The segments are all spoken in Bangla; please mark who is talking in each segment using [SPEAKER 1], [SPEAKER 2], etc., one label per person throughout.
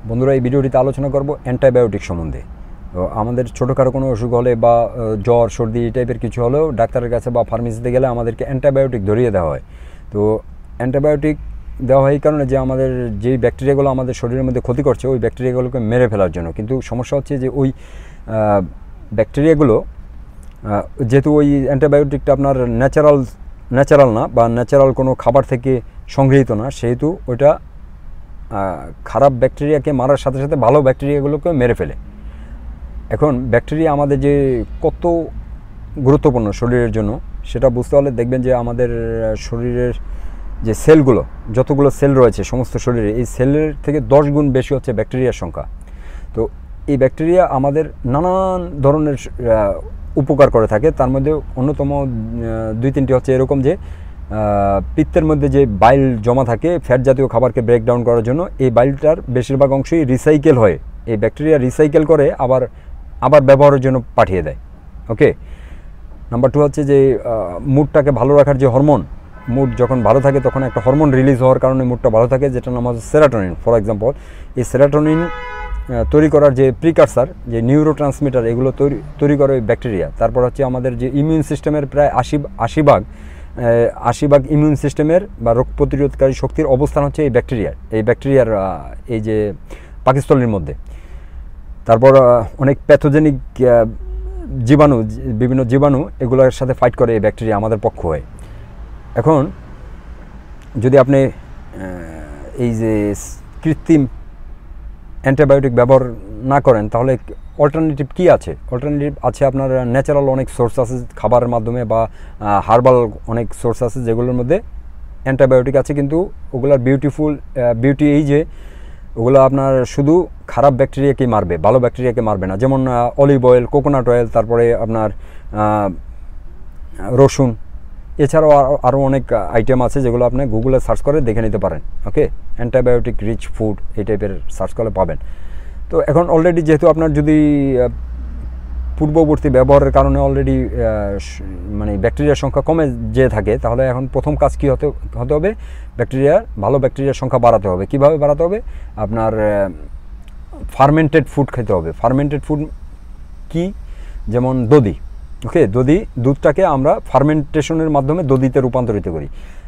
[SPEAKER 1] বন্ধুরা, এই ভিডিওটিতে আলোচনা করব অ্যান্টিবায়োটিক সম্বন্ধে। তো আমাদের ছোটোখাটো কোনো অসুখ হলে বা জ্বর সর্দি এই টাইপের কিছু হলেও ডাক্তারের কাছে বা ফার্মেসিতে গেলে আমাদেরকে অ্যান্টিবায়োটিক ধরিয়ে দেওয়া হয়। তো অ্যান্টিবায়োটিক দেওয়া হয় এই কারণে যে আমাদের যেই ব্যাকটেরিয়াগুলো আমাদের শরীরের মধ্যে ক্ষতি করছে ওই ব্যাকটেরিয়াগুলোকে মেরে ফেলার জন্য। কিন্তু সমস্যা হচ্ছে যে ওই ব্যাকটেরিয়াগুলো যেহেতু ওই অ্যান্টিবায়োটিকটা আপনার ন্যাচারাল না বা ন্যাচারাল কোনো খাবার থেকে সংগৃহীত না, সেহেতু ওইটা খারাপ ব্যাকটেরিয়াকে মারার সাথে সাথে ভালো ব্যাকটেরিয়াগুলোকে মেরে ফেলে। এখন ব্যাকটেরিয়া আমাদের যে কত গুরুত্বপূর্ণ শরীরের জন্য সেটা বুঝতে হলে দেখবেন যে আমাদের শরীরের যে সেলগুলো, যতগুলো সেল রয়েছে সমস্ত শরীরে, এই সেলের থেকে 10 গুণ বেশি হচ্ছে ব্যাকটেরিয়ার সংখ্যা। তো এই ব্যাকটেরিয়া আমাদের নানান ধরনের উপকার করে থাকে। তার মধ্যে অন্যতম 2-3টি হচ্ছে এরকম যে পিত্তের মধ্যে যে বাইল জমা থাকে ফ্যাট জাতীয় খাবারকে ব্রেকডাউন করার জন্য, এই বাইলটার বেশিরভাগ অংশই রিসাইকেল হয়। এই ব্যাকটেরিয়া রিসাইকেল করে আবার ব্যবহারের জন্য পাঠিয়ে দেয়। ওকে, নাম্বার 2 হচ্ছে যে মুডটাকে ভালো রাখার যে হরমোন, মুড যখন ভালো থাকে তখন একটা হরমোন রিলিজ হওয়ার কারণে মুডটা ভালো থাকে, যেটার নাম হচ্ছে সেরাটোনিন। ফর এক্সাম্পল, এই সেরাটোনিন তৈরি করার যে প্রিকারসার, যে নিউরো ট্রান্সমিটার, এগুলো তৈরি করে ব্যাকটেরিয়া। তারপর হচ্ছে আমাদের যে ইমিউন সিস্টেমের প্রায় 80 ভাগ ইমিউন সিস্টেমের বা রোগ প্রতিরোধকারী শক্তির অবস্থান হচ্ছে এই ব্যাকটেরিয়ার এই যে পাকস্থলীর মধ্যে। তারপর অনেক প্যাথোজেনিক বিভিন্ন জীবাণু এগুলোর সাথে ফাইট করে এই ব্যাকটেরিয়া আমাদের পক্ষ হয়ে। এখন যদি আপনি এই যে কৃত্রিম অ্যান্টিবায়োটিক ব্যবহার না করেন তাহলে অল্টারনেটিভ কী আছে? অল্টারনেটিভ আছে আপনার ন্যাচারাল অনেক সোর্স আছে খাবারের মাধ্যমে, বা হার্বাল অনেক সোর্স আছে যেগুলোর মধ্যে অ্যান্টিবায়োটিক আছে। কিন্তু ওগুলার বিউটি এই যে ওগুলো আপনার শুধু খারাপ ব্যাকটেরিয়াকে মারবে, ভালো ব্যাকটেরিয়াকে মারবে না। যেমন অলিভ অয়েল, কোকোনাট অয়েল, তারপরে আপনার রসুন, এছাড়াও আরও অনেক আইটেম আছে যেগুলো আপনি গুগলে সার্চ করে দেখে নিতে পারেন। ওকে, অ্যান্টিবায়োটিক রিচ ফুড এই টাইপের সার্চ করলে পাবেন। তো এখন অলরেডি যেহেতু আপনার যদি পূর্ববর্তী ব্যবহারের কারণে অলরেডি মানে ব্যাকটেরিয়ার সংখ্যা কমে যেয়ে থাকে, তাহলে এখন প্রথম কাজ কী হতে হবে? ভালো ব্যাকটেরিয়ার সংখ্যা বাড়াতে হবে। কীভাবে বাড়াতে হবে? আপনার ফার্মেন্টেড ফুড খেতে হবে। ফার্মেন্টেড ফুড কি? যেমন দধি। ওকে, দুধটাকে আমরা ফার্মেন্টেশনের মাধ্যমে দধিতে রূপান্তরিত করি।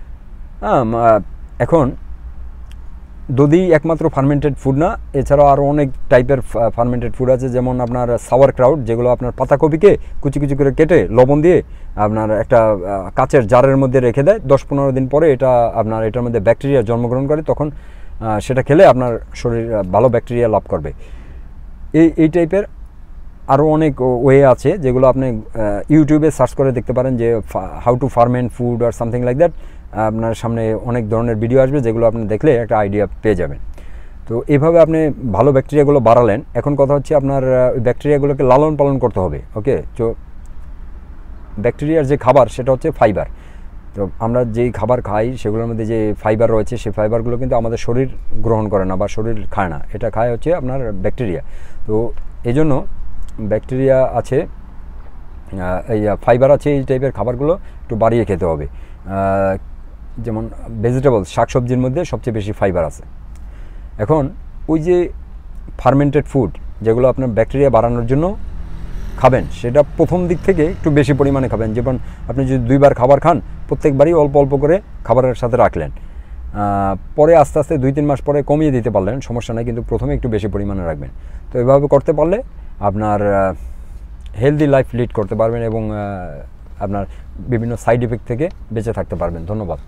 [SPEAKER 1] এখন দধি একমাত্র ফার্মেন্টেড ফুড না, এছাড়াও আরও অনেক টাইপের ফার্মেন্টেড ফুড আছে। যেমন আপনার সাওয়ার ক্রাউট, যেগুলো আপনার পাতাকপিকে কুচি কুচি করে কেটে লবণ দিয়ে আপনার একটা কাচের জারের মধ্যে রেখে দেয়। 10-15 দিন পরে এটার মধ্যে ব্যাকটেরিয়া জন্মগ্রহণ করে, তখন সেটা খেলে আপনার শরীর ভালো ব্যাকটেরিয়া লাভ করবে। এই টাইপের আরও অনেক ওয়ে আছে যেগুলো আপনি ইউটিউবে সার্চ করে দেখতে পারেন, যে হাউ টু ফার্মেন্ট ফুড আর সামথিং লাইক দ্যাট। আপনার সামনে অনেক ধরনের ভিডিও আসবে যেগুলো আপনি দেখলে একটা আইডিয়া পেয়ে যাবেন। তো এইভাবে আপনি ভালো ব্যাকটেরিয়াগুলো বাড়ালেন। এখন কথা হচ্ছে আপনার ব্যাকটেরিয়াগুলোকে লালন পালন করতে হবে। ওকে, তো ব্যাকটেরিয়ার যে খাবার সেটা হচ্ছে ফাইবার। তো আমরা যেই খাবার খাই সেগুলোর মধ্যে যে ফাইবার রয়েছে, সেই ফাইবারগুলো কিন্তু আমাদের শরীর গ্রহণ করে না বা শরীর খায় না, এটা খায় হচ্ছে আপনার ব্যাকটেরিয়া। তো এই জন্য ব্যাকটেরিয়া আছে, এই ফাইবার আছে, এই টাইপের খাবারগুলো একটু বাড়িয়ে খেতে হবে। যেমন ভেজিটেবলস, শাকসবজির মধ্যে সবচেয়ে বেশি ফাইবার আছে। এখন ওই যে ফার্মেন্টেড ফুড যেগুলো আপনার ব্যাকটেরিয়া বাড়ানোর জন্য খাবেন, সেটা প্রথম দিক থেকে একটু বেশি পরিমাণে খাবেন। যেমন আপনি যদি 2 বার খাবার খান, প্রত্যেকবারই অল্প অল্প করে খাবারের সাথে রাখলেন, পরে আস্তে আস্তে 2-3 মাস পরে কমিয়ে দিতে পারলেন, সমস্যা নেই, কিন্তু প্রথমে একটু বেশি পরিমাণে রাখবেন। তো এভাবে করতে পারলে আপনার হেলদি লাইফ লিড করতে পারবেন এবং আপনার বিভিন্ন সাইড এফেক্ট থেকে বেঁচে থাকতে পারবেন। ধন্যবাদ।